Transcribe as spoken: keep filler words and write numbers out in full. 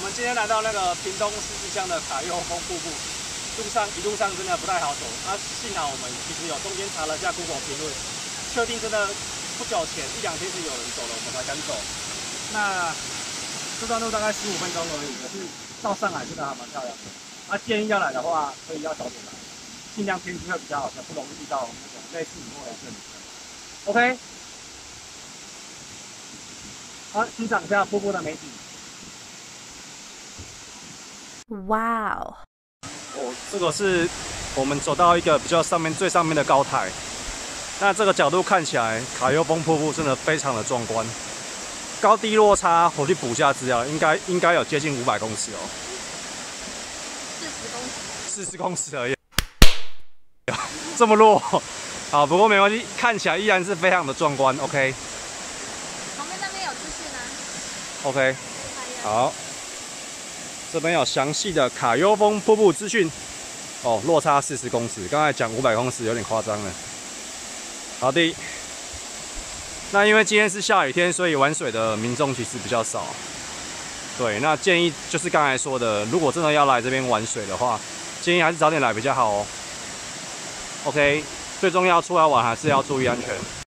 们今天来到那个屏东狮子乡的卡悠峰瀑布，路上一路上真的不太好走。啊，幸好我们其实有中间查了一下 Google 评论，确定真的不久前一两天是有人走了，我们才敢走。那这段路大概十五分钟而已，可是到上海真的还蛮漂亮的。啊，建议要来的话，可以要早点来，尽量天气会比较好，才不容易遇到那种类似雨后雷阵雨。OK。 好，欣赏一下瀑布的美景。 哇哦！ 哦，这个是我们走到一个比较上面最上面的高台。那这个角度看起来，卡悠峰瀑布真的非常的壮观。高低落差，我去补一下资料，应该应该有接近五百公尺哦。 四十公尺。 四十公尺而已，这么弱。好，不过没关系，看起来依然是非常的壮观。OK。 OK， 好，这边有详细的卡悠峰瀑布资讯。哦，落差四十公尺，刚才讲五百公尺有点夸张了。好的，那因为今天是下雨天，所以玩水的民众其实比较少。对，那建议就是刚才说的，如果真的要来这边玩水的话，建议还是早点来比较好哦。OK， 最重要出来玩还是要注意安全。